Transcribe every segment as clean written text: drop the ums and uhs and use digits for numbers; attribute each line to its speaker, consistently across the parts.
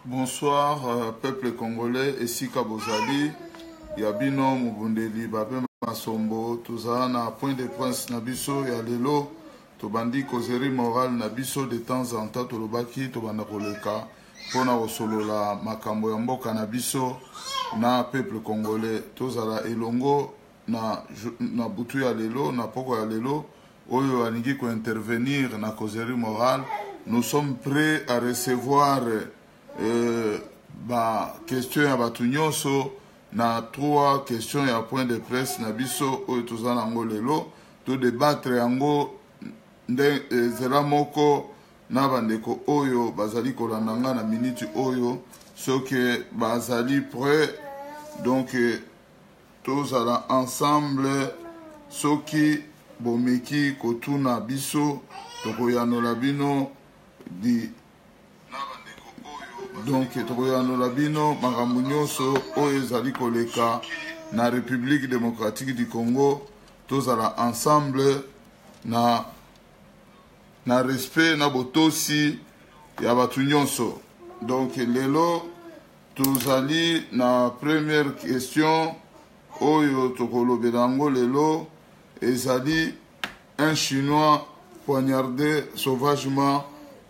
Speaker 1: Bonsoir, peuple congolais, Esika Bozali, Yabino Mubundeli, Babe Masombo, Toza na point de prince Nabiso, Yalelo, Tobandi Kozeri Moral Nabiso, de temps en temps, Tolobaki, Tobanda Koleka, Pona Osolola, Makambo Yamboka Nabiso, na peuple congolais, Toza la Elongo, na Butu Yalelo, na Poko Yalelo, Oyo Aningi ko intervenir na Kozeri Moral, nous sommes prêts à recevoir question ya batu nyonso na 3 questions ya point de presse na biso oyo toza nango lelo to débattre yango nde zela moko na bandeko oyo bazali kolanda nga na minute oyo soki bazali prêt donc tozala ensemble soki bomeki kotuna biso tokoyanola bino di donc tokoyanola bino makambo nyonso oyo ezali koleka na République démocratique du Congo tozala ensemble na respect na botosi ya batu nyonso. Donc lelo tozali na première question oyo tokolobela yango lelo ezali un chinois poignardé sauvagement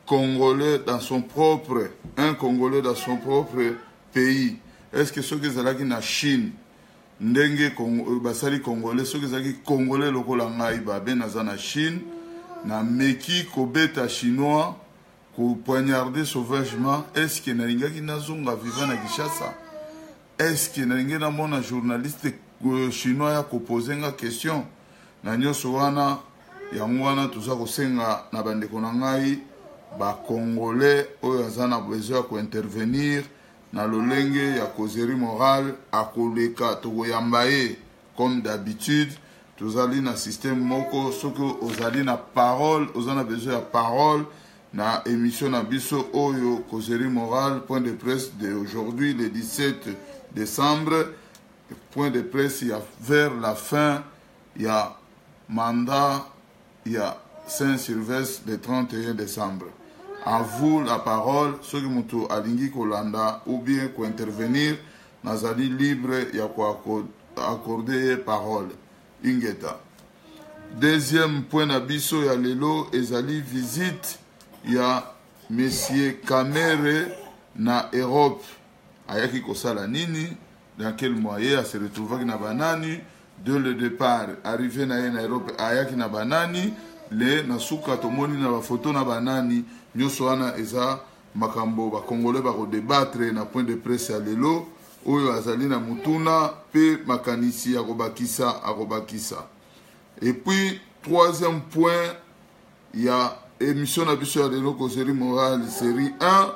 Speaker 1: un Congolais dans son propre pays. Est-ce que ceux qui sont là na Chine, ndenge basali Congolais, ceux qui sont Congolais lokola ngai babe naza na Chine, na meki kobeta chinois, ko poignarder sauvagement, est-ce que nalingaki nazonga vivant na Kinshasa? Est-ce que nalingi na mona journaliste chinois ya ko poser nga question? Na nyoso wana yango wana tuza kosenga na bandeko na ngai ba Congolais oyo azana besoin ko intervenir na lolenge ya Kozeri Moral akoleka tokoyamba ye comme d'habitude tozali na système moko soki ozali na parole ozana besoin ya parole na émission na biso oyo Kozeri Moral point de presse de aujourd'hui le 17 décembre point de presse ya vers la fin ya mandat ya Saint-Sylvestre le 31 décembre. À vous la parole, ceux qui m'ont alingi kolanda ou bien ko intervenir, nazali libre ya ko accorder parole. Ingeta. Deuxième point d'abisso ya lelo ezali visite ya Monsieur Kamere na Europe. Ayaki kosala nini, dans quel moyen se retrouver na banani de le départ arrivé na Europe ayaki na banani le nasuka tomoni na ba photo na banani nyoso wana eza makambo ba Congolais ba ko débattre na point de presse ya lelo oyo azali na mutuna pe makanisi ya kobakisa. Et puis troisième point ya émission na biso ya lelo Kozeri Moral série 1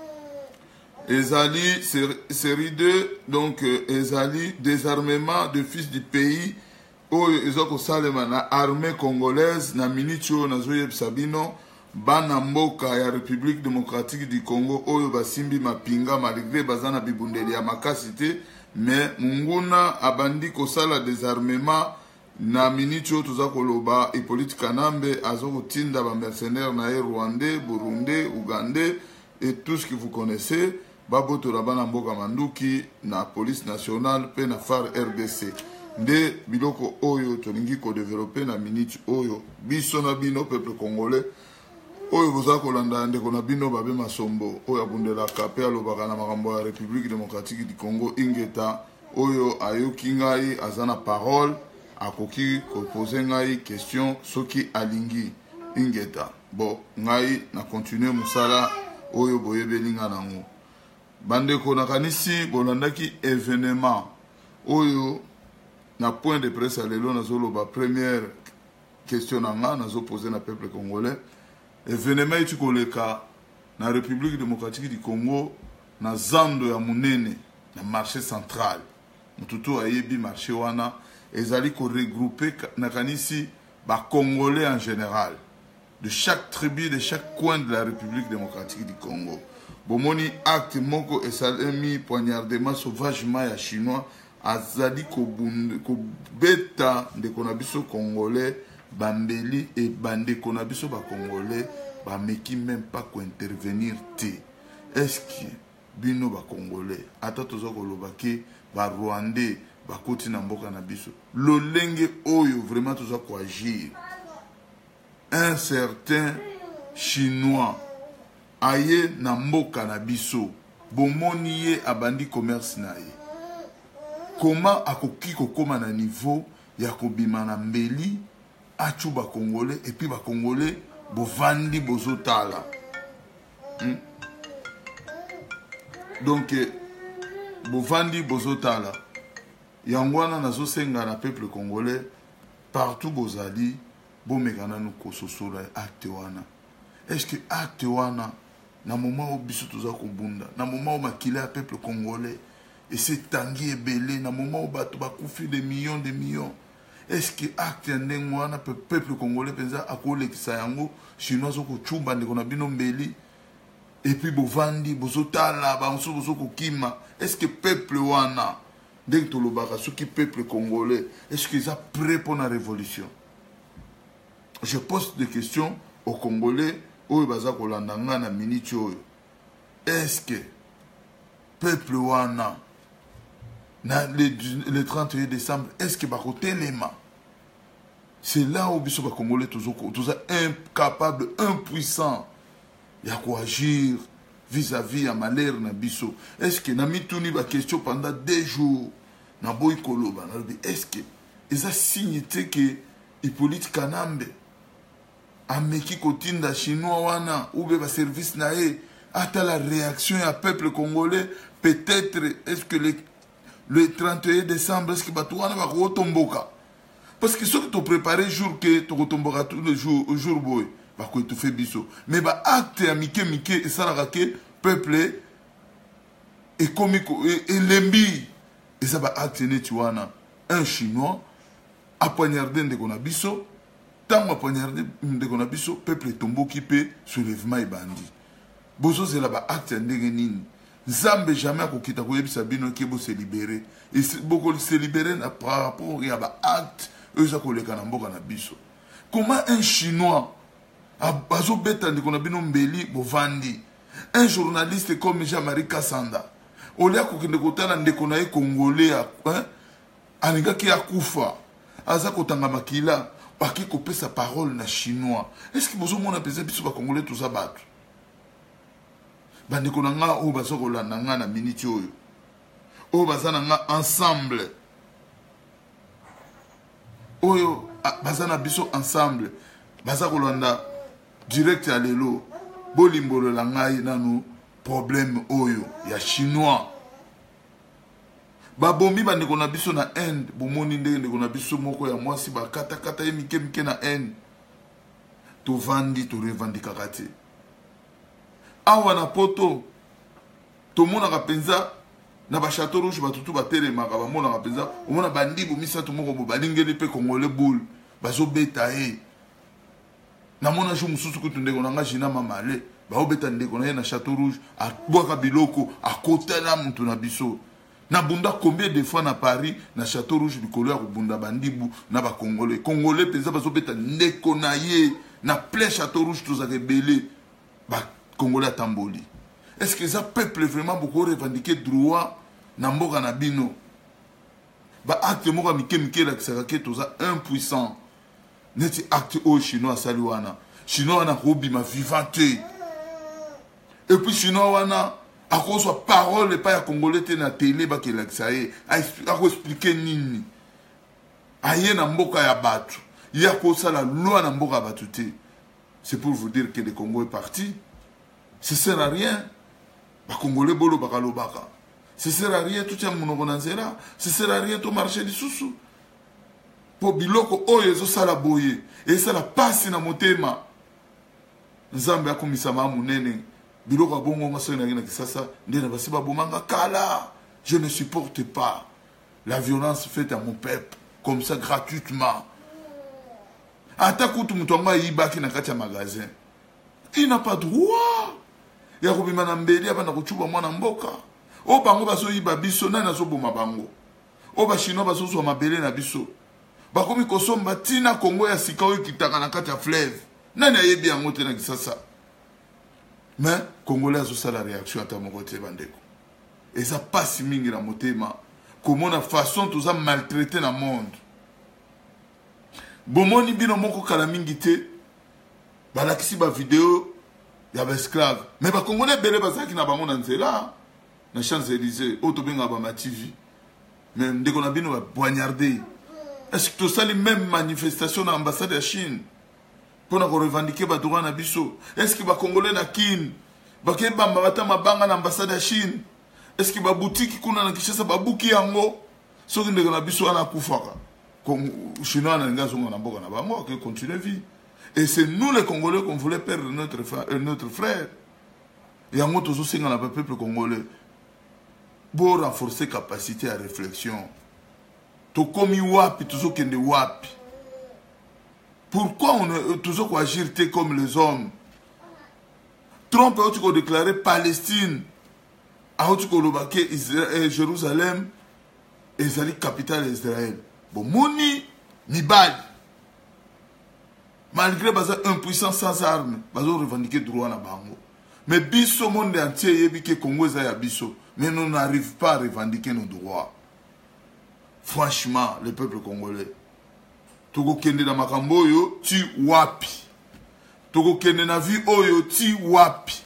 Speaker 1: ezali série 2 donc ezali désarmement de fils du pays oyo ezoko salema na armée congolaise na minute oyo nazoyebisa bino bana mboka ya République démocratique du Congo oyo basimbi mapinga malgré bazana bibundeli ya makasi te mais munguna abandi kosala désarmement na minute oyo toza koloba Hippolyte Kanambe azokotinda ba mercenaires na Rwandais, Burundais, Ougandais et tout ce que vous connaissez babotola bana mboka manduki na police nationale pe na FAR RDC nde biloko oyo tolingi ko développer na minute oyo biso na bino peuple congolais oyo boza kolanda ndeko na bino babe masombo oyo abundelaka pe alobaka na makambo ya République démocratique du Congo ingeta oyo ayoki ngai azana parole akoki koposer ngai question soki alingi ingeta bon ngai na continuer musala oyo boyebelinga nango bandeko nakanisi bolandaki événement oyo na point de presse à lelo nazoloba première question nanga nazo poser na peuple congolais événement eti koleka na République démocratique du Congo na zando ya munene na marché central mututu ayebi marché wana ezali ko regrouper nakanisi ba Congolais en général de chaque tribu de chaque coin de la République démocratique du Congo. Bomoni acte moko esalemi poignardement sauvagement ya chinois azali ko beta de konabiso congolais bambeli et bande konabiso ba congolais ba meki même pas ko intervenir te. Est-ce que bino ba congolais ata toza koloba ke ba rwandais bakoti na mboka na biso lolenge oyo vraiment toza koagir. Un certain chinois aye na mboka na biso bomoni ye abandi commerce na ye comment akoki kokoma na niveau ya kobima na mbeli achu ba congolais et puis ba congolais bovandi bozotala. Donc bovandi bozotala yango wana nazosenga na peuple congolais partout bozali bomekana no kososola acte wana. Est-ce que acte wana na moment où biso toza kobunda na moment où makila ya peuple congolais et c'est tangi ebele na moment où bato bakufi des millions est-ce que acte ya ndenge wana peuple congolais penza akolekisa yango chinois zokochumba ndeko na bino mbeli et puis bovandi bozotala banso bozokokima? Est-ce que peuple wana ndenge tolobaka soki peuple congolais est-ce qu'ils sont prêts pour la révolution? Je pose des questions aux Congolais oyo baza kolanda nga na minute oyo. Est-ce que peuple wana na le 31 décembre est-ce que bakotelema? C'est là où biso ba Congolais toza incapable, impuissant ya koagir vis-à-vis ya malheur na biso. Est-ce que na mituni ba question pendant 2 jours na boy koloba na est-ce que eza signe que Hippolyte Kanambe ameki kotinda chinois wana ou be ba service na ye ata la réaction ya peuple congolais? Peut-être est-ce que le 31 décembre est-ce que bato wana ba kotomboka? Parce que ceux qui t'ont préparé jour que tu kotomboka tout le jour boy ba ko tout fait biso mais ba acte ya mike et ça la que peuple et comico et lembi et ça ba acte neti wana un chinois a poignardé ndeko na biso. Tant a poignardé ndeko na biso peuple tomboki pe soulèvement ebandi. Bozo c'est là-bas acte ndenge nini Nzambe jamais akokita koyebisa bino ke bo se libérer et beaucoup se libérer par rapport à ba acte eux za koleka na mboka na biso. Comment un chinois bazo beta ndeko na bino mbeli bovandi? Un journaliste comme Jean-Marie Kassanda olia kokende kotala ndeko na ye congolais alinga ki akufa aza kotanga makila baki kopesa parole na chinois. Est-ce que bozo mona pesa biso ba congolais tout ça battu bandeko na nga o bazo kolanda nga na minute oyo o bazana nga ensemble oyo bazana biso ensemble baza kolanda direct ya lelo bolimbolo la ngai nanu problème oyo ya chinois babombi bandeko na biso na Inde bomoni ndenge ndeko na biso moko ya mwasi bakata ye mike na Inde tovandi to revendikaka te. Awa na poto tomonaka penza na ba Château Rouge batutu batelemaka bamonaka penza omona bandibu misato moko bo balingeli pe congolais boule bazobeta ye na mona jo mususu kutu ndeko na nga jina mamale baobeta ndeko na ye na Château Rouge abwaka biloko akotela mutu na biso na bunda combien de fois na Paris na Château Rouge bikolo ya kubunda bandibu na ba congolais penza bazobeta ndeko na ye na plein Château Rouge tozaka belé ba congolais tamboli. Est-ce que ça peuple vraiment beaucoup revendiquer droit na mboka na bino? Ba acte moko mike la kisaka toza impuissant. Neti acte au chinois saluana. Chinois wana robima vivante. Et puis chinois wana à cause de parole pas ya congolais te na télé ba kela kisaye a expliquer nini. Aye na mboka ya batu. Ya ko sala loi na mboka batu te. C'est pour vous dire que le Congo est parti. Ça sert à rien. Ba congolais bolo bakalo baka. Ça sert à rien tout ya monoko na nzela. Ça sert à rien to marché di susu. Po biloko oyo zo sala boye et ça la passe na motema. Nzambe akomisa ma munene. Biloko bongo ngaso na kisasa ndena basiba bomanga kala. Je ne supporte pas la violence faite à mon peuple comme ça gratuitement. Ata kutu mutu anga yibaki na kati ya magasin. Il n'a pas droit. Ya kubima na mbeli abana kuchuba mwana mboka. O bango baso yiba biso nani azoboma bango. O ba chinois baso zo mabele na biso. Bakomi kosomba tina Kongo ya sika oyo kitaka na kati ya fleuve. Nani ayebi yango te na kisasa. Mais congolais azo sala réaction ata moko te bandeko. eza pasi mingi na motema komona façon toza maltraité na monde bomoni bino moko kala mingi te balakisi ba vidéo ya ba esclave mais ba congolais belé bazaki na bango na nzela na Champs-Élysées oto benga ba TV mais ndeko na bino ba poignardé. Est-ce que tosali même manifestation na ambassade ya Chine pour na ko revendiquer ba droit na biso? Est-ce que ba congolais na kin ba ke bamba bata mabanga na ambassade ya Chine? Est-ce que ba boutique kuna na Kinshasa ba buki yango soki ndeko na biso ana kufaka chinois na ngazo na mboka na bango que continue vie? Et c'est nous les Congolais qu'on voulait perdre notre frère. Et en gros, tous le peuple congolais, pour renforcer capacité à réflexion. Tout comme wapi, toujours qu'il y wapi. Pourquoi on est toujours agir comme les hommes? Trump a déclaré Palestine, a déclaré Jérusalem, et la capitale d'Israël. Bon, Mouni, Mibali. Malgré baza impuissant sans armes, baza revendiquer droit na bango. Mais biso monde entier yebi ke Congo za ya biso, mais nous n'arrive pas à revendiquer nos droits. Franchement, le peuple congolais. Toko kende na makambo yo ti wapi. Toko kende na vie oyo ti wapi.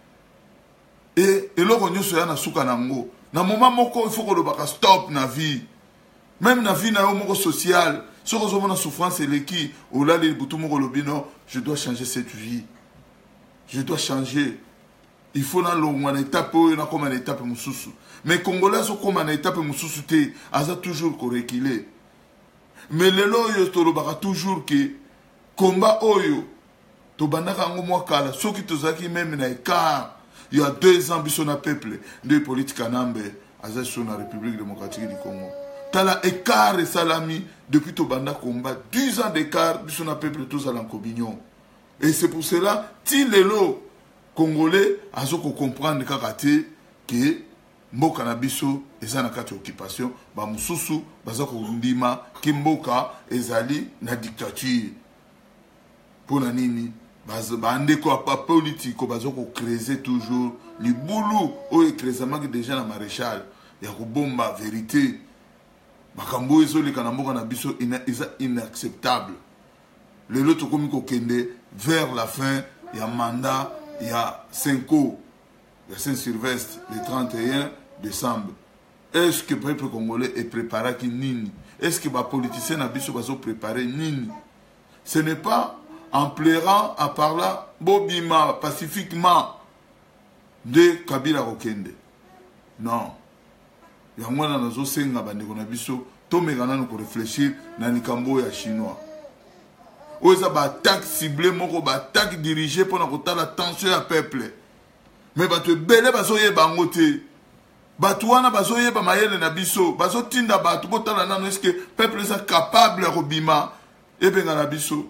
Speaker 1: Et eloko nyoso ya na suka nango. Na moment moko il faut que le baka stop na vie. Même na vie na yo moko social. Si on a souffrance et qui, ou là, les boutons molobino, je dois changer cette vie. Je dois changer. Il faut dans une étape, il y a comme une étape moussoussou. Mais les Congolais sont comme une étape moussoussou, ils ont toujours reculé. Mais les lois, ils toujours que combat oyo, to bandaka ngo mwakala, ceux qui tozaki même na écart, il y a 2 ans, ils sont un peuple, de politique anambe, ils sont la République démocratique du Congo. Tala écart et salami depuis to banda combat 10 ans d'écart biso na peuple tous à l'encobignon. Et c'est pour cela ti lelo congolais azoko comprendre kakate que mboka na biso eza na kati occupation ba mususu bazako ndima ki mboka ezali na dictature. Pour la nini bande ko pa politique bazoko creuser toujours les boulot o écrasement déjà na maréchal ya ko bomba vérité. Makambo ezoli kana mboka na biso inacceptable. Le lot komi ko kende vers la fin il y a mandat il y a 5 ans il y a Saint-Sylvestre le 31 décembre. Est-ce que le peuple congolais est préparé à nini? Est-ce que les politiciens na biso bazo préparer nini? Ce n'est pas en pleurant en parlant bobima pacifiquement de Kabila Kokende. Non. Yango na nazo senga bandeko na biso to megana no ko réfléchir na likambo ya chinois. Oza ba attaque ciblée moko ba attaque dirigée pour na kotala tension ya peuple. Mais bato belé bazo yeba ngote. Bato wana bazo yeba mayele na biso, bazo tinda bato botala nano est-ce que peuple est capable de bima e benga na biso.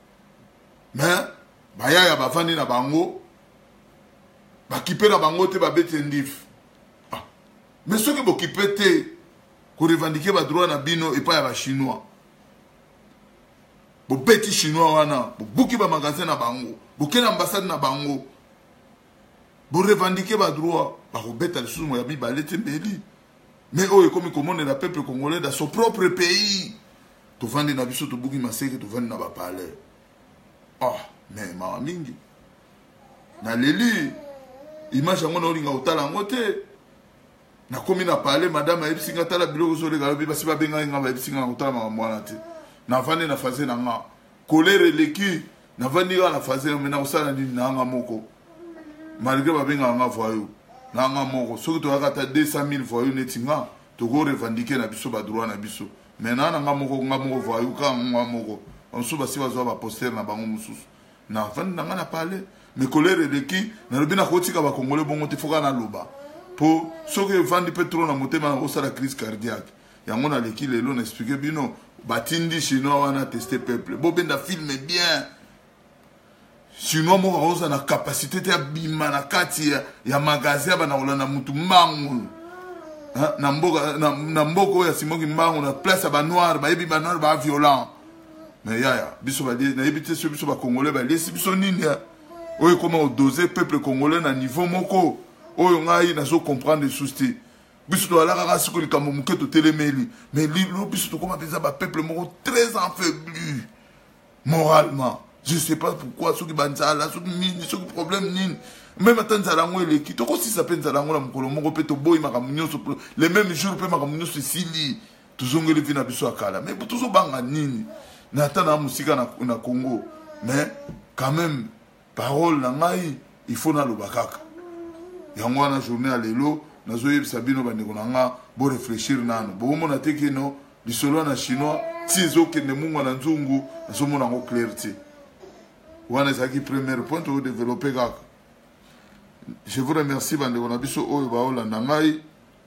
Speaker 1: Mais baya ya bafandi na bango ba kipe na bango te ba bete ndif. Mais ceux qui m'occupent, qui revendiquent les droits na bino et pas les Chinois. Les petits Chinois, beaucoup de magasins na bango, beaucoup d'ambassades na bango. Pour revendiquer les droits, ils bêtent les sous moya bibalé tembeli. Mais eux comme ils commandent le peuple congolais dans son propre pays. Tu vends na biso tu buki maseke tu vends na ba palais. Ah, mais ma mingi. Na leli image ngo no linga utala ngote. Na komi na parler madame ebsinga tala biloko zo lega lobi basi ba benga nga ba ebsinga na utala ma mwana te. Na vande na faze na nga. Colère leki na vandi na faze na mena usala ndi na nga moko. Malgré ba benga nga voyou. Na nga moko soki to akata 200,000 voyou netinga to go revendiquer na biso ba droit na biso. Maintenant nga moko voyou ka nga moko. On so basi bazo ba poster na bango mususu. Na vandi na nga na parler. Mais colère leki na lobi na kotika ba congolais bongo te foka na loba. Pour ceux qui vendent pétrole na motema na osa la crise cardiaque. Yango na leki lelo na expliquer bino batindi chinois wana tester peuple. Bo benda filme bien. Chinois mo osa na capacité te bima na kati ya magasin ba na olana mutu mangulu. Na mboko ya simoki mangulu na place ba noir ba yebi ba noir ba violent. Mais ya biso ba na yebite so biso ba congolais ba lesi biso nini ya. Oyo comment doser peuple congolais na niveau moko. Oyo ngai nazo comprendre les soucis. biso to ala kaka siko likambo muke to telemeli mais lilo biso to koma penza ba peuple moko très affaibli moralement. Je sais pas pourquoi ceux qui banzala ceux qui problème nini même attendre ça lango eleki to ko si ça penza lango la mukolo moko pe to boy makamunyo les mêmes jours pe makamunyo sili tozongeli vina biso akala mais tozo banga nini na tana musika na Congo mais quand même parole na ngai il faut na lobakaka yango na journée à lelo nazoyeb sabino bandeko nanga bo réfléchir nano bo mona tekeno lisolo na chinois ti ezokende mungu na nzungu nazomona ngo clarté wana ezaki premier point to développer kaka. Je vous remercie bandeko na biso oyo baolanda ngai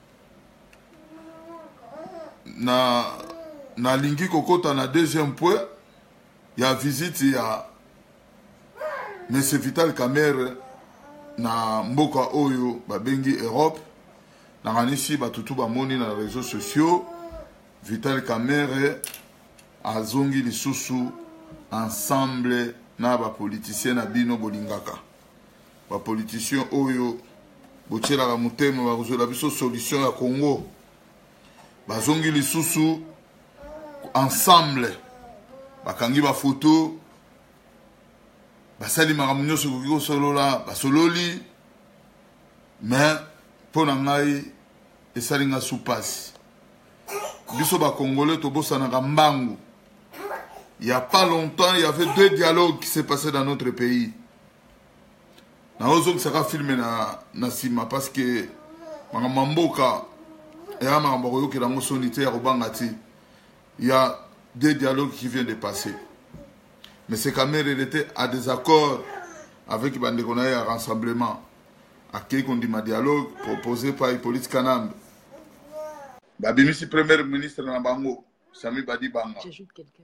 Speaker 1: na lingi kokota na deuxième point ya visite ya Monsieur Vital Kamerhe na mboka oyo babengi Europe na kanisi batutu bamoni na réseaux sociaux Vital Kamerhe azongi lisusu ensemble na ba politiciens na bino bolingaka ba politiciens oyo botielaka motema bakozela biso solution ya Congo bazongi lisusu ensemble bakangi ba photo basali makamunyo sokoki kosolola basololi mais mpo na ngai esalinga supasi biso bacongolais tobosanaka mbangu. Il n'y a pas longtemps, il y avait 2 dialogues qui s'est passé dans notre pays. Na ozo qui sera filmé na sima parce que mamboka et mamboka qui rango sonité ya robangati. Il y a 2 dialogues qui viennent de passer. Mais c'est quand même il était à des accords avec Bandekonaï à rassemblement. À qui qu'on dit ma dialogue proposé par Hippolyte Kanambe. Babimisi premier ministre na Bango, Sami Badi Banga.
Speaker 2: J'ajoute quelqu'un.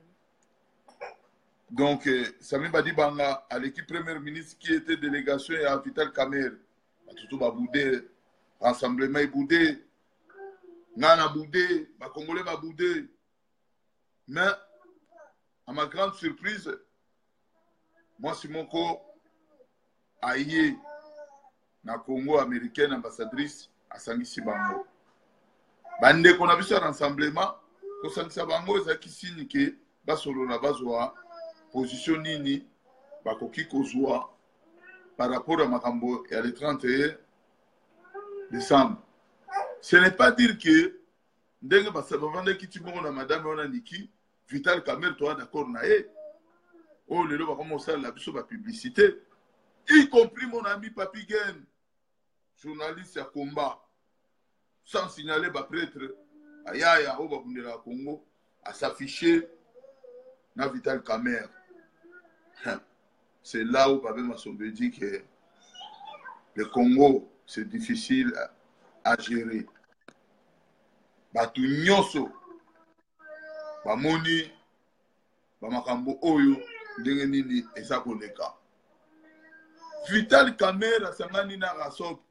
Speaker 1: Donc, Sami Badi Banga, à l'équipe premier ministre qui était délégation à Vital Kamerhe, tout va bouder, rassemblement est boudé, Nana boudé, les Congolais va bouder. Mais, à ma grande surprise, moi, Simonko, aïe, na Congo américaine ambassadrice à Sangisi Bango. Bande qu'on a vu sur rassemblement, que Sangisi Bango, c'est qui signe que Basolo na Bazoa, position nini bakoki kozwa par rapport à Makambo et à le 31 décembre. Ce n'est pas dire que ndenge basabavanda kitibongo na madame ona niki Vital Kamerhe toi d'accord na ye. Oh lelo ba commencer la biso ba publicité y compris mon ami Papi Gen journaliste à combat sans signaler ba prêtre ayaya au babundela Congo à s'afficher na Vital Kamerhe. C'est là où Babé Massombe dit que le Congo, c'est difficile à gérer. Batu nyoso, bamoni, bamakambo oyo, ndenge nini eza koleka. Vital Kamerhe asangani na rasop.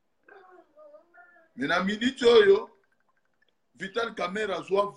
Speaker 1: Mais na minute oyo, Vital Kamerhe azwa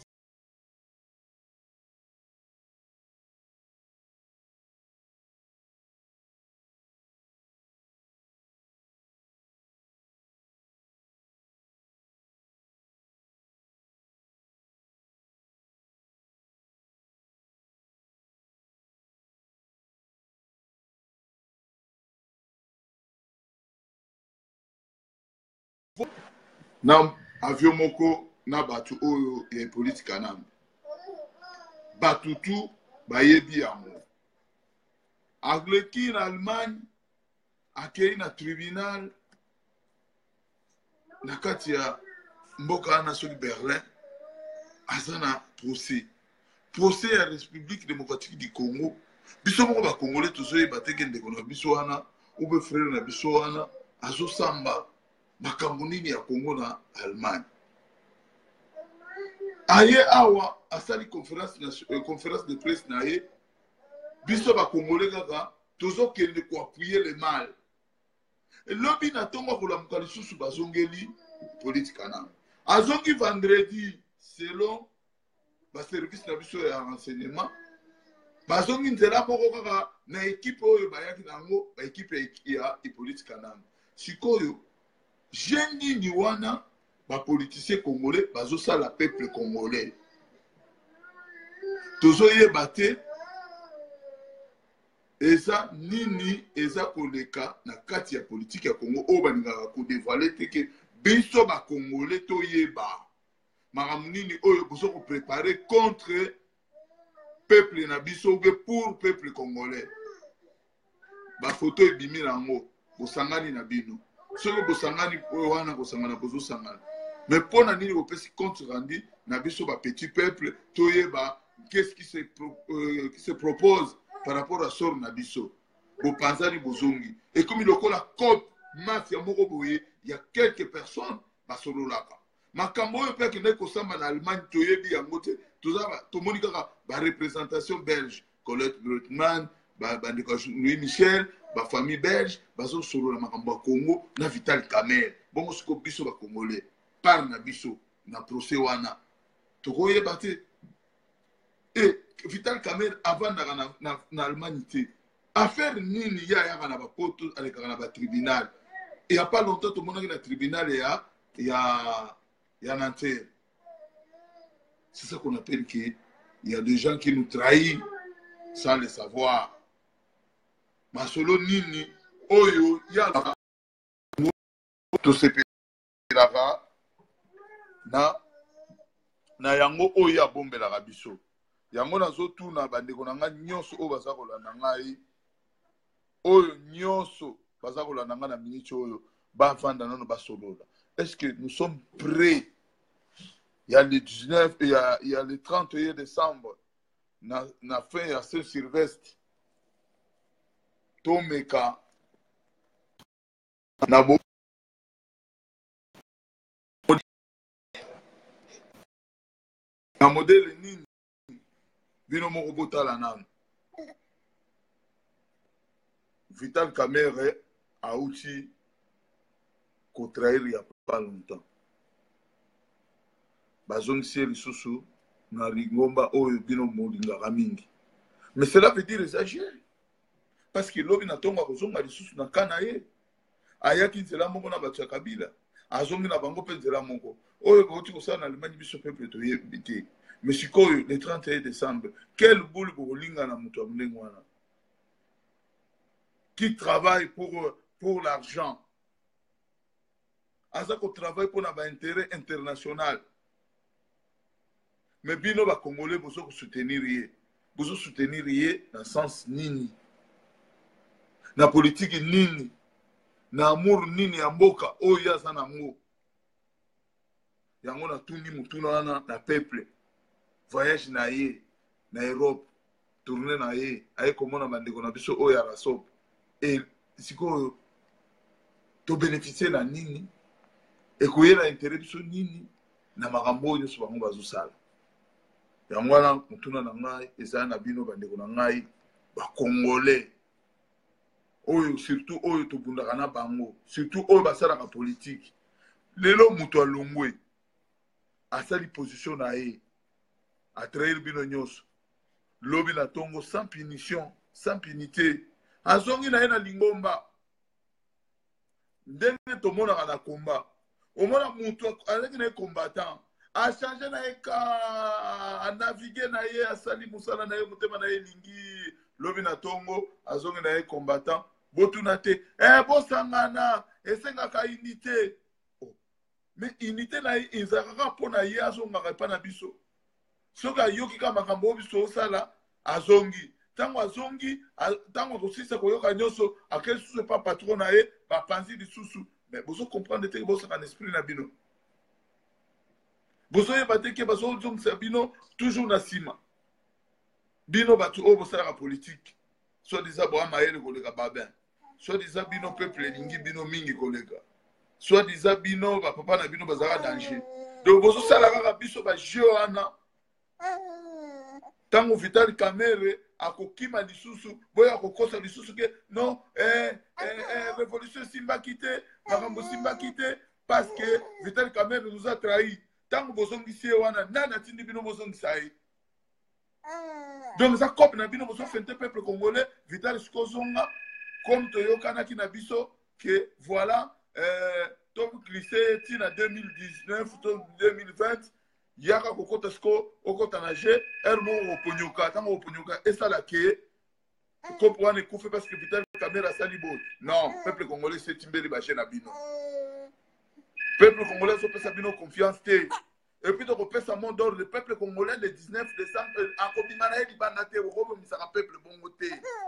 Speaker 1: na avion moko na batu oyo ya Hippolyte Kanambe. Batu tu bayebi yango. Agleki na Allemagne akei na tribunal na kati ya mboka na soki Berlin azana procès. Procès ya République démocratique du Congo. Biso moko ba Congolais tozoyeba teke ndeko na biso wana ube frère na biso wana azo samba makambo nini ya Congo na Allemagne. Aye awa asali conférence de presse na ye biso ba Congolais kaka tozokende ko appuyer le mal. Lobi na tongo kolamuka lisusu bazongeli Hippolyte Kanambe. Azongi vendredi selon ba service na biso ya renseignement bazongi nzela moko kaka na équipe oyo bayaki nango ba équipe ya Hippolyte Kanambe. Sikoyo jengi ni wana bapoliticien congolais bazosala peuple congolais tozoyeba te eza nini eza koleka na kati ya politike ya Congo oyo balingaka kodevoile te ke biso bakongolais toyeba makambo nini oyo bozo koprepare contre peuple na biso ou pour peuple congolais bafoto ebimi nango bosangani na bino soki bosangani oyo wana kosangana bozosangana mais mpona nini bopesi compte rendu na biso bapetit peuple toyeba qu'est-ce qui se propose par rapport à sort na biso bopanzani bozongi et comme lokola cop mafia moko boye il y a quelques personnes basololaka makambo oyo mpe akende kosamba na Allemagne toyebi yango te tomoni kaka bareprésentation belge Colette Grootman bandeko Louis Michel bafamille belge bazosolola makambo ya Congo na Vital Kamerhe bongo siko biso bakongolais par na biso na procès wana tokoyeba te et Vital Kamerhe avandaka na Allemagne te affaire nini ya yaka na bapoto alekaka na batribunal et il y a pas longtemps tomonaki na tribunal ya Nanterre. C'est ça qu'on appelle qu'il y a des gens qui nous trahissent sans le savoir. Masolo nini oyo yala to sepelaka na yango oyo ya bombelaka biso. Yango nazotuna bandeko na nga nyonso oyo baza kolanda ngai oyo nyonso baza kolanda nga na minute oyo bavanda nano basolola. Est-ce que nous sommes prêts? Il y a le 19, il y a le 31 décembre, na fin ya Saint-Sylvestre. Tomeka na bo na modèle nini bino moko botala nanu. Vital Kamerhe auti kotrahir il y a pas longtemps. Bazongisi lisusu na Lingomba oyo bino molingaka mingi. Mais cela veut dire exagérer. Parce que lobi na tonga kozonga lisusu na kana ye. Ayaki nzela moko na bato ya Kabila. Azongi na bango pe nzela moko. Oyo bauti kosala na Allemagne biso peuple toyebi te. Mais sikoyo le 31 décembre, quel boule bolinga na mutu amlengo wana. Qui travaille pour l'argent. Azako travaille pour un intérêt international. Mais bino ba Congolais bozo ko soutenir yé. Bozo soutenir yé dans sens nini. Na politique nini. Na amour nini ya mboka oyo yaza nango. Yango na tuni mutuna wana na peuple. Voyage na ye na Europe. Tourner na ye. Aye komona bandeko na biso oyo ya rasop. Et siko to bénéficier na nini. Et koye na intérêt biso nini na makambo oyo so bango bazosala. Yango wana mutuna na ngai eza na bino bandeko na ngai ba Congolais oyo surtout oyo tobundaka na bango surtout oyo basalaka politique lelo mutu alongwe asali position na ye a trahir bino nyonso lobi na tongo sans punition sans punité azongi na ye na Lingomba ndenge tomonaka na komba omona mutu azaki na ye combattant a changé na ye a navigué na ye asali musala na ye mutema na ye lingi lobi na tongo azongi na ye combattant botuna te bosangana esengaka unité mais unité na ye ezalaka mpo na ye azongaka epa na biso soki ayoki ka makambo oyo biso osala azongi ntango azongi ntango akosilisa koyoka nyonso akei lisusu epa patron na ye bapanzi lisusu mais bozo comprendre te bosaka na esprit na bino bozoyeba te ke bazozongisa bino toujours na nsima bino bato oyo bosalaka politique soit disant boa mayele koleka babin soit disant bino peuple elingi bino mingi koleka soit disant bino bapapa na bino bazalaka danger donc bozosala kaka biso bajeu wana ntango Vital Kamerhe akokima lisusu boya akokosa lisusu ke non révolution simbaki te makambo simbaki te parce que Vital Kamerhe nous a trahi tango bozongisi ye wana nani atindi bino bozongisa ye donc ça coupe na bino bozo fente peuple congolais Vital sikozonga comme toyokanaki na biso que voilà to glissé tina 2019 to 2020 yaka kokota sko okota na je ermo oponyoka tango oponyoka esala ke kopo wana ekufe parce que Vital Kamerhe asali boye. Non, peuple congolais c'est timbeli baje na bino. Peuple congolais sopesa bino confiance te. Et puis donc on sa mot d'ordre le peuple congolais le 19 décembre en kobimana e libanda te okobo misaka peuple bongo te.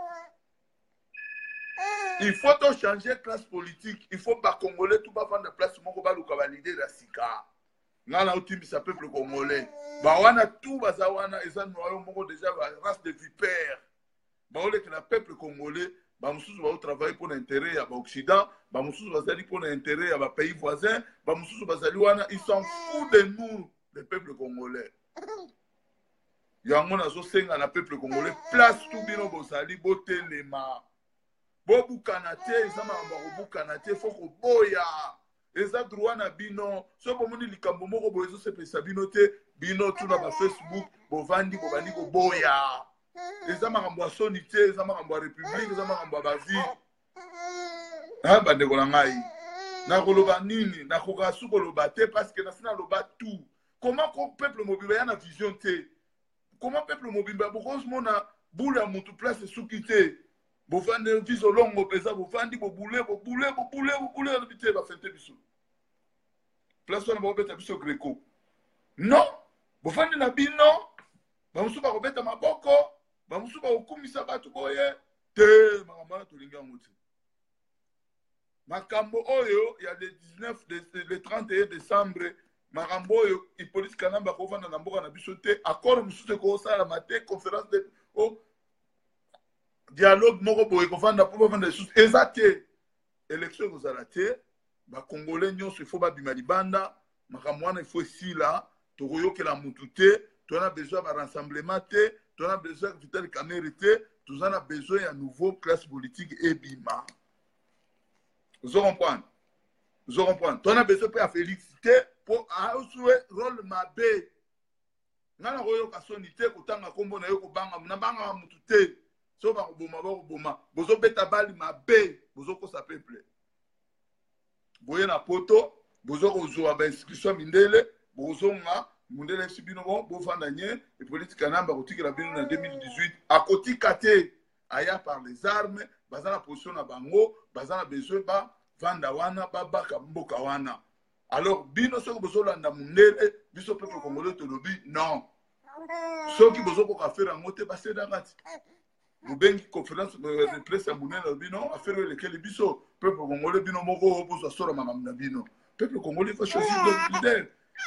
Speaker 1: Il faut donc changer classe politique. Il faut pas congolais tout va vendre place moko ba luka ba leader ya sika. Ngala utimisa peuple congolais. Ba wana tout baza wana eza noyo moko déjà ba race de vipères. Ba ole que le peuple congolais ba mususu ba travailler pour l'intérêt ya ba Occident, ba mususu bazali pour l'intérêt ya ba pays voisins, ba mususu bazali wana ils s'en foutent de nous le peuple congolais. Yango nazo senga na peuple congolais place tout bino bozali botelema. Bobu kanate ezama bobu kanate foko boya. Eza droit na bino so bomoni likambo moko boyezo sepesa bino te bino tuna ba Facebook bovandi bobandi ko boya. Eza makambo soni te eza makambo république eza makambo ba vie. Ah bande ko ngai. Na koloba nini na koka suko loba te parce que na sina loba tout. Comment le peuple mobile a une vision te? Comment le peuple mobile beaucoup mona boule à mutu place soukité. Bofande viso longo pesa bofandi boboule vite ba fente biso. Place on ba beta biso greco. Non, bofandi na bino ba musu ba kobeta maboko, ba musu ba okumisa batu boye te makambo to linga mutu. Makambo oyo ya le 31 décembre makambo oyo Hippolyte Kanamba kovanda na mboka na biso te accord mususu ko sala mate conférence de dialogue moko boye kovanda po bavanda sous ezate élection kozala te ba congolais nyonso il faut ba bima libanda makambo wana il faut sila to koyokela mutu te to na besoin ba rassemblement te to na besoin Vital Kamerhe te to na besoin ya nouveau classe politique et bima. Vous comprenez? Vous comprenez? To na besoin pa féliciter pour assurer rôle mabe. Ngana koyoka soni te kotanga kombo na yo kobanga na banga mutu te. So ba koboma bozo beta bali mabe bozo ko sa peuple. Boye na poto bozo kozwa ba inscription mindele bozo nga mundele sibino bo vanda nye et politique Kanamba kotikela bino na 2018 a kotika te aya par les armes bazana position na bango bazana besoin ba vanda wana ba baka mboka wana. Alors bino soko bozo landa mundele biso peuple congolais to lobi non. Soki bozo ko faire ngote ba seda ngati. Bubengi conférence de presse à Mounela Bino, à faire lesquels biso, peuple congolais Bino Moko, pour sa sœur Madame Bino. Peuple congolais va choisir le leader.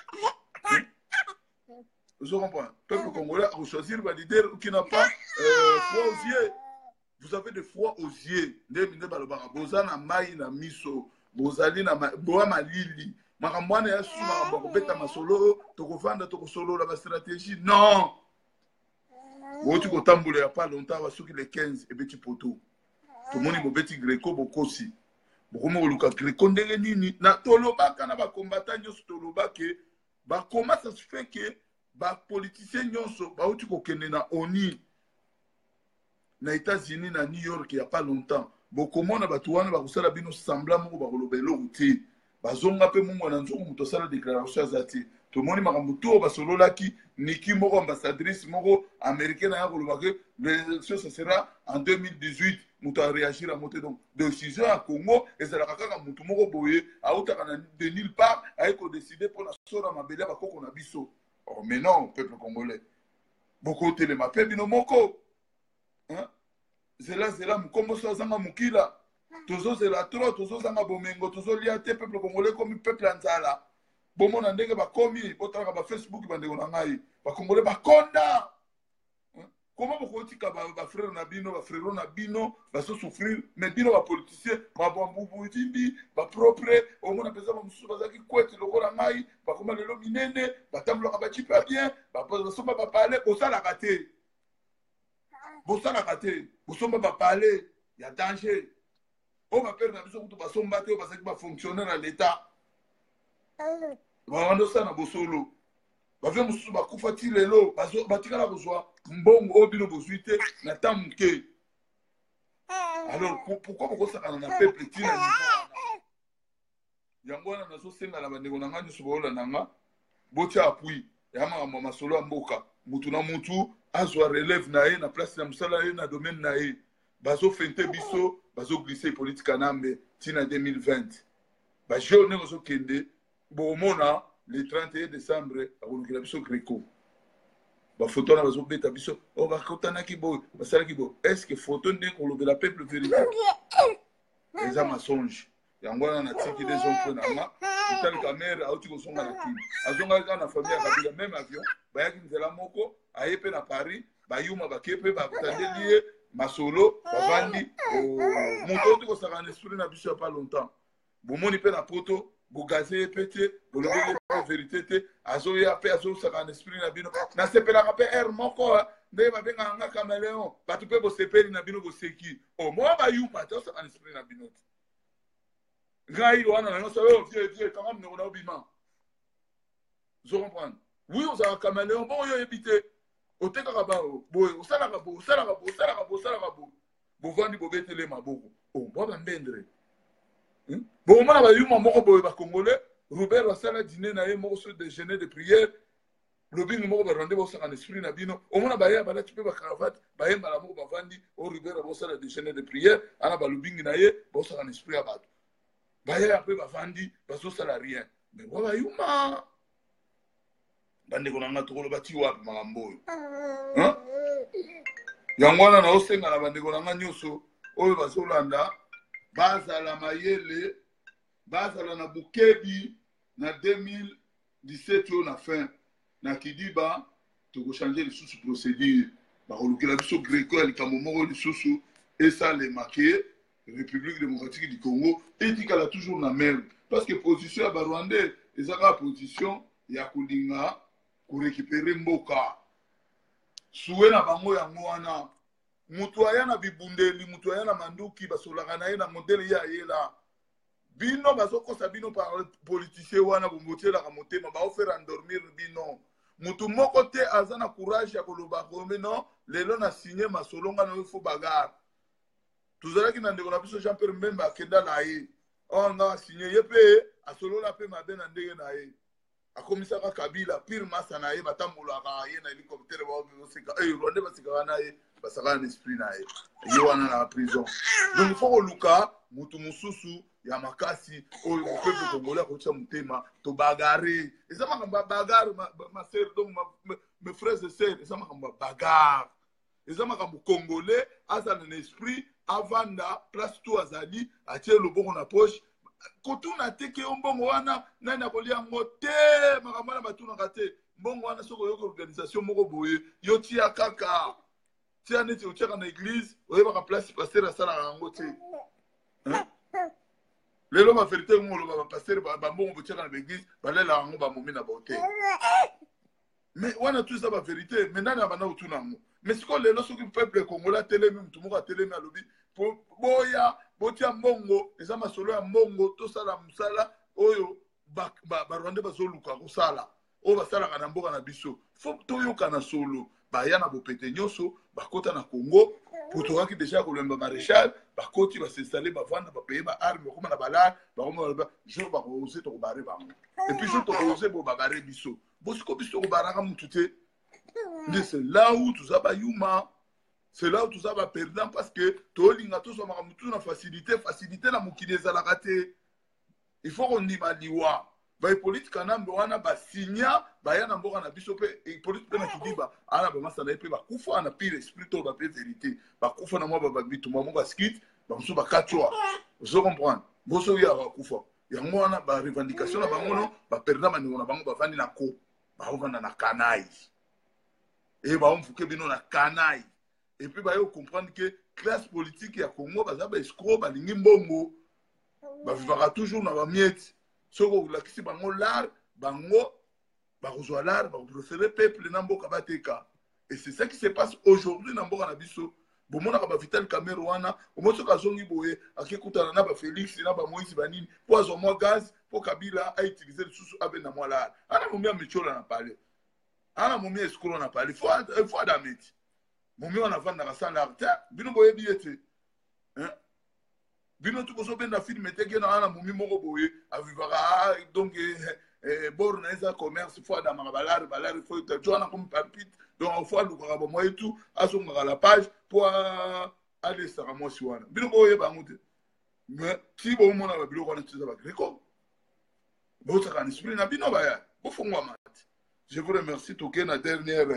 Speaker 1: Vous comprenez? Peuple congolais a choisir le leader qui n'a pas foi aux yeux. Vous avez de foi aux yeux. Bozana Maï na miso, Bozali na Boama Lili. Makamwana ya su makambo beta masolo, tokofanda tokosolo la stratégie. Non. Tu peux tambourler il n'y a pas longtemps, les 15 et petit poteau. Tout le monde est petit greco, beaucoup aussi. Beaucoup de gens greco, na toloba kana ba combattant nyonso toloba ke ba comment ça se fait que ba politicien nyonso ba uti ko kende na ONU na États-Unis na New York il y a pas longtemps. Beaucoup mona ba tuwana ba kusala bino semblant moko ba koloba eloko bazonga pe mungu na nzongo muto sala déclaration azati. Tout le monde m'a dit que Sololaki, Niki Moro, ambassadrice Moro, américaine, l'élection ce sera en 2018. Nous avons réagi à monter donc décision à Congo et c'est la caca Moutou Moro Boye, à Outakana de nulle part, a décidé pour la Sora Mabela Bako na biso. Oh, mais non, peuple congolais. Beaucoup de télémapé, bino moko. Zela, Moukombo Sazanga Moukila. Tozo Zela trop, Tozo Zanga Bomengo, Tozo Liate, peuple congolais comme peuple Anzala. Bomo na ndenge bakomi botaka ba Facebook bande na ngai ba congolais ba konda comment bokotika ba frère na bino ba so souffrir mais bino ba politicien ba bambubu timbi ba propre au mona pesa ba musu bazaki kwete lokola ngai ba koma lelo minene ba tamlo ka ba chipa bien ba soma ba parler bosala kate bosoma ba parler ya danger o ba perdre na biso kutu ba somba te o ba saki ba fonctionnaire à l'état. Bavando sana bosolo bavye mususu bakufa ti lelo batikala kozwa mbongo oyo bino bozwi te na temps moke. Alors pourquoi bokosakana na peuple ti na niveau wana? yango wana nazosenga na bandeko na nga nyonso baolanda nga botia appui ya makambo masolo ya mboka mutu na mutu azwa relève na ye na place na mosala ye na domaine na ye bazofente biso bazoglisse politika nambe ntina 2020 bajeune bazokende bomona le 31 décembre akolukela biso Greco bafoto wana bazobeta biso o bakotanaki boye basalaki boye est-ce que photo nde kolobela peuple vérité eza masonge yango wana natiki des hommes na nga Vital Kamerhe auti kosonga na kini azongaki kaka na famille ya Kabila même avion bayaki nzela moko aye mpe na Paris bayuma bake mpe batandeli ye masolo bavandi moto oti kosaka na esprit na biso ya pas longtemps bomoni mpe na poto bogaze ye mpe te bolobeli mpe vérité te azoya mpe azosaka na esprit na bino nasepelaka mpe aire moko nde babengaka nga Caméléon bato mpe bosepeli na bino boseki moya bayuma te osaka na esprit na bino te ngai wana na nyonso oyo vie kanga mnoko na obima zo comprendre oui ozalaka Caméléon bongo yo oyebi te otekaka bao boye osalaka bo bovandi bobetele maboko mwa bambendre bomona bayuma moko boye bakongole Robert basala dîner na ye moko so déjeuner de prière lobingi moko barwande bosaka na esprit na bino omona baye balati mpe bacravate bayembala moko bavandi o Robert bosala déjeuner de prière ana balobingi na ye bosaka na esprit ya bato baye mpe bavandi bazosala rien mais bwa bayuma bandeko na nga tokoloba ti wapi makambo oyo yango wana naosenga na bandeko na nga nyonso oyo bazolanda bazala mayele bazala na bukebi na 2017 oyo na fin na kidiba tokochange lisusu procédure bakolukela biso Greco ya likambo moko lisusu esalemake République démocratique du Congo etikala toujours na merde parce que position ya barwandais ezaka position ya kolinga korécupérer mboka suwe na bango yango wana mutu aya na bibundeli mutu aya na manduki basolaka na ye na modele ya yela bino bazokosa bino par politicien wana bomotielaka motema baofere endormir bino mutu moko te aza na courage ya koloba kome non lelo na signé masolonga na ifo bagarre tozalaki na ndeko na biso Jean-Pierre Mbemba akenda na ye awa nga asigné ye mpe asolola mpe mabe na ndenge na ye akomisaka Kabila pire masa na ye batambolaka ye na hélicoptère baoseka rwande basekaka na ye basaka na esprit na ye wana na prison donc il faut koluka mutu mosusu ya makasi oyo peuple congolais akotia motema tobagare eza makambo ya bagare ma sœur donc mes frères et sœurs eza makambo ya bagare eza makambo congolais azala na esprit avanda place tout azali atie lobongo na poche kotuna teke mbongo wana nani akolia yango te makambo wana batunaka te mbongo wana soki oyoka organisation moko boye yo tia kaka tia neti otiaka na église oyebaka place paster asalaka yango te lelo bavérité ngoloba bapaster bambongo botiaka na baéglise balelaka yango bamomi na bahotel mais wana tu eza bavérité mais nani abanda kotuna yango mais sikoyo lelo soki peuple congolais atelemi mutu moko atelemi alobi boya botia mbongo eza masolo ya mbongo tosala mosala oyo barwande bazoluka kosala oyo basalaka na mboka na biso fo toyoka na solo baya na bopete nyonso bakota na Congo po tokaki deja kolemba maréchal bakoti basestale bavanda bapaye baarme bakoma na balare bakoma jour bakoose tokobare bango epuis jour tokoose bo babare biso bosiko biso tokobaraka mutu te nde c'est là où toza bayuma c'est là où toza baperdant parce que tolinga tozwamaka mutu na facilité na mokili ezalaka te il faut kondima liwa baepolitika nambe wana basinya baya na mboka na biso mpe politike mpe na kidiba ana bamasa na ye mpe bakufa na pire esprit to bape vérité bakufa na mwa bitumba mo baskite bamosusu bakatwa ozo comprendre boso oyo bakufa yango wana barevendication na bango no baperdant bandeko na bango bavandi na ko baovanda na kanai baomfuke bino na kanai et puis bayo comprendre que classe politique ya Congo baza ba escroc balingi mbongo bavivaka toujours na bamiete soko olakisi bango l'art bango bakozwa l'art bakoprofere peuple na mboka bateka et c'est ça qui se passe aujourd'hui na mboka na biso bomonaka ba Vital Kamerhe wana omosoka azongi boye akekutana na ba Félix na ba Moïse banini po azwa mwa gaz po Kabila a utiliser lisusu abe na mwa l'art ana momi amechola na pale ana momi escroc na pale faut adameti momi wana vanda na sala arte bino boyebi ete bino tu bozo benda film teke na ana mumi moko boye avivaka donc bor na eza commerce fois da balari faut te joindre comme papite donc fois lukaka ba moy tout asonga la page pour aller sara mo siwana bino boye ba ngote mais si bo mona ba biloko na tsa ba greko bo saka ni split na bino ba ya bo fongwa mat. Je vous remercie toke na dernière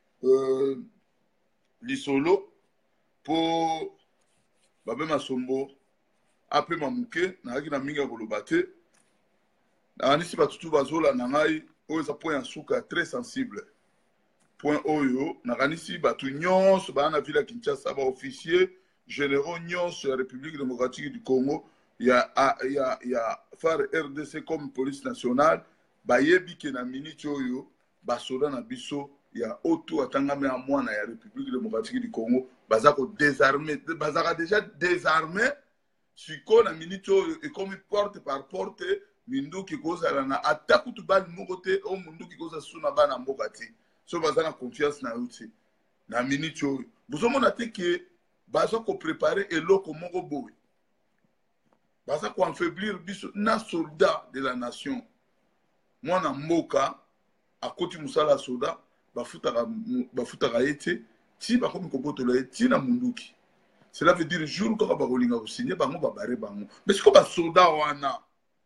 Speaker 1: lisolo pour babe masombo après mamuke na aki na minga koloba te na anisi batutu bazola na ngai oyo eza point ya suka très sensible point oyo na kanisi batu nyonso baa na ville ya Kinshasa ba officier généraux nyonso ya République démocratique du Congo ya phare RDC comme police nationale bayebi ke na minute oyo basoda na biso ya auto atangame ya mwana ya République démocratique du Congo bazako désarmé bazaka déjà désarmé siko na minute oyo et comme porte par porte minduki kozala na ataku tu bali moko te o munduki koza suna bana mboka te so bazana confiance na uti na minute oyo bozomona te ke baza ko préparer eloko moko boye baza ko affaiblir biso na soldat de la nation mwana mboka akoti musala soda bafutaka ete ti bakomi kobotola eti na munduki. Cela veut dire jour quand ba kolinga ko signer bango ba bare bango mais siko ba soldat wana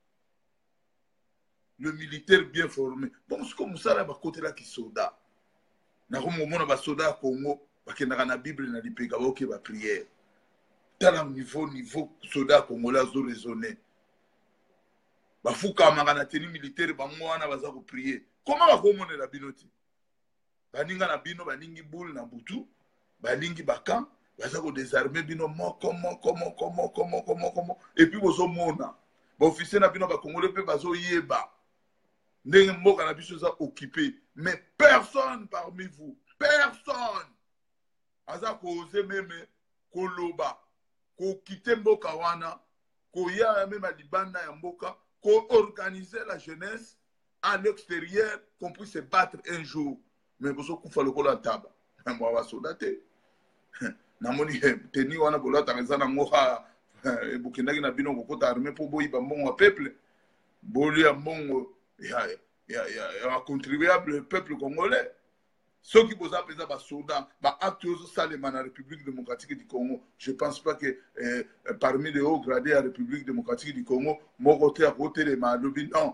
Speaker 1: le militaire bien formé bon siko musala ba côté là qui soldat na ko mona ba soldat Congo ba kendaka na Bible na lipeka ba OK ba prière tala niveau soldat congolais zo raisonner ba fuka mangana teni militaire ba mwana baza ko prier comment ba ko mona la binoti baninga na bino baningi boule na butu baningi baka baza ko désarmer bino moko et puis bozo mona ba officier na bino ba congolais pe bazo yeba ndenge mboka na biso za occupé mais personne parmi vous personne aza ko oser même koloba ko quitter mboka wana ko ya même à libanda ya mboka ko organiser la jeunesse à l'extérieur qu'on puisse se battre un jour mais bozo kufa lokola taba moi va soldater na moni teni wana bolata rezana ngoha bukindaki na bino kokota armée pour boyi ba mbongo peuple boli ya mbongo ya contribuable peuple congolais ceux qui boza pesa ba soldats ba acteurs salema na République démocratique du Congo je pense pas que parmi les hauts gradés à République démocratique du Congo mokote à côté les malobi non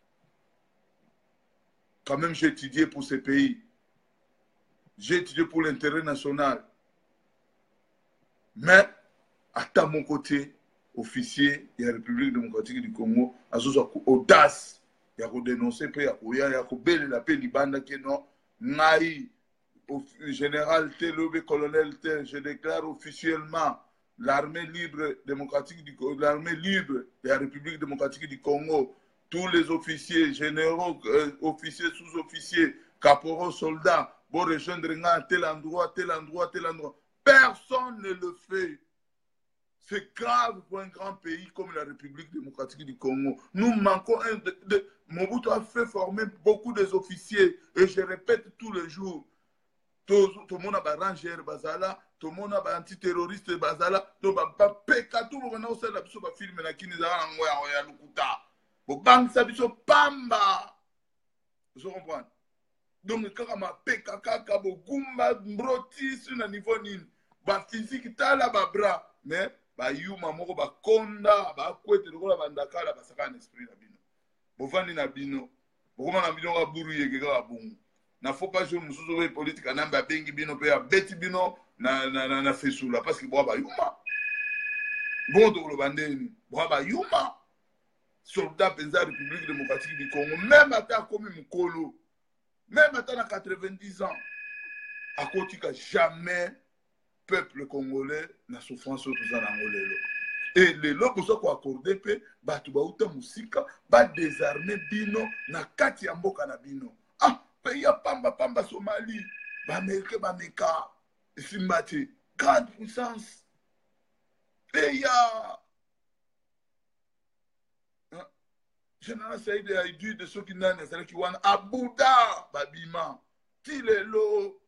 Speaker 1: quand même j'ai étudié pour ce pays j'ai étudié pour l'intérêt national. Mais, à mon côté, officier de la République démocratique du Congo, a audace, il y a dénoncer, il y a belle la paix libanda qui non, naï, général tel, colonel tel, je déclare officiellement l'armée libre démocratique du Congo, l'armée libre de la République démocratique du Congo, tous les officiers, généraux, officiers, sous-officiers, caporaux, soldats, pour rejoindre tel endroit, tel endroit, tel endroit. Personne ne le fait. C'est grave pour un grand pays comme la République démocratique du Congo. Nous manquons Mobutu a fait former beaucoup des officiers. Et je répète tous les jours. Tout le monde a ranger bazala, tout le monde a antiterroriste bazala, tout le monde a peka, tout le monde a fait film na kini za ya lukuta. Bo bang sa biso pamba. Vous comprenez? Donc, quand on a peka bo gumba mbroti sur le niveau nini. Ba physique tala ba bras mais ba yuma moko ba konda ba kwete lokola bandakala ba saka en esprit na bino bovandi na bino bokoma na bino ka buru yeke ka bungu na faut pas jouer mususu we politique na ba bengi bino pe ya beti bino na fesula parce que bo ba yuma bon do lo bandeni bo ba yuma soldat penza République démocratique du Congo même ata comme mukolo même ata na 90 ans à kotika jamais peuple congolais na souffrance tout ça na ngolelo et les lobos ko accorder pe batu ba uta musika ba désarmer bino na kati ya mboka na bino pays ya pamba Somalie ba Amérique ba meka simbati grande puissance pays ya général Saïd a dit de ceux qui n'ont pas qui wan abuda babima tilelo